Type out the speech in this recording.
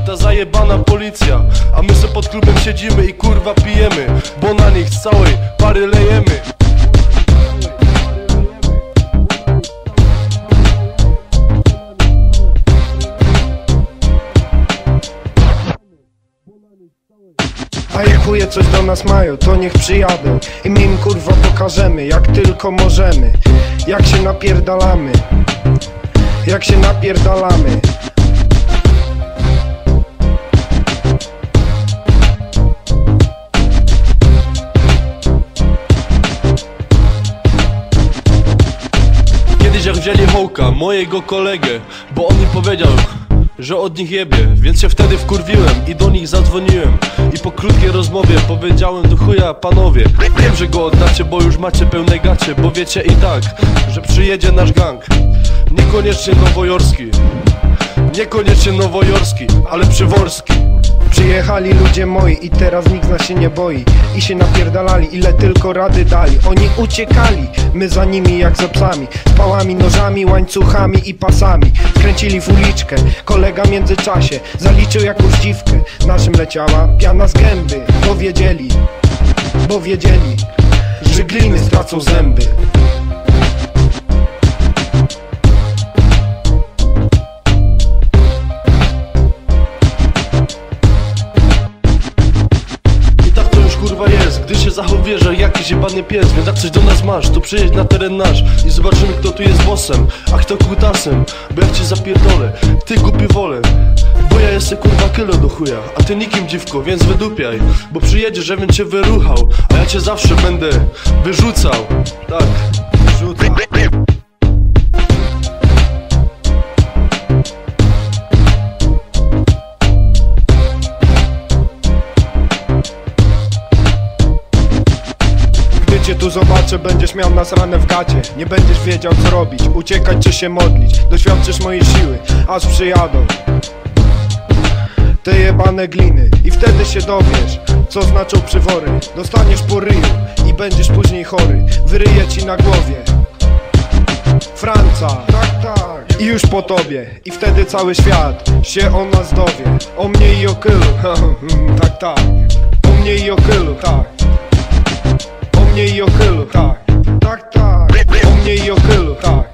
ta zajebana policja. A my se pod klubem siedzimy i kurwa pijemy, bo na nich z całej pary lejemy. A jak chuje coś do nas mają, to niech przyjadą i my im kurwa pokażemy, jak tylko możemy. Jak się napierdalamy, jak się napierdalamy. Kiedyś jak wzięli Hołka, mojego kolegę, bo on mi powiedział, że od nich jebie. Więc się wtedy wkurwiłem i do nich zadzwoniłem. I po krótkiej rozmowie powiedziałem do chuja: panowie, wiem, że go oddacie, bo już macie pełne gacie. Bo wiecie i tak, że przyjedzie nasz gang. Niekoniecznie nowojorski, ale przyworski. Przyjechali ludzie moi i teraz nikt z nas się nie boi. I się napierdalali, ile tylko rady dali. Oni uciekali, my za nimi jak za psami. Z pałami, nożami, łańcuchami i pasami. Kręcili w uliczkę, kolega w międzyczasie zaliczył jakąś dziwkę. Naszym leciała piana z gęby, bo wiedzieli, że gliny stracą zęby. Kurwa jest, gdy się zachowuje, że jakiś jebany pies. Więc jak coś do nas masz, to przyjedź na teren nasz i zobaczymy, kto tu jest bossem, a kto kutasem. Bo jak cię zapierdolę, ty głupi wolę. Bo ja jestem kurwa kilo do chuja, a ty nikim dziwko, więc wydupiaj. Bo przyjedziesz, żebym cię wyruchał, a ja cię zawsze będę wyrzucał. Tak, wyrzucał. Cię tu zobaczę, będziesz miał nas ranę w gacie. Nie będziesz wiedział co robić, uciekać czy się modlić. Doświadczysz mojej siły, aż przyjadą te jebane gliny. I wtedy się dowiesz, co znaczą przywory. Dostaniesz po ryju i będziesz później chory. Wyryję ci na głowie Franca, tak. I już po tobie. I wtedy cały świat się o nas dowie. O mnie i o Kylu, tak. O mnie i o Kylu, tak. O mnie i o Kylu, tak. O mnie i o Kylu, tak.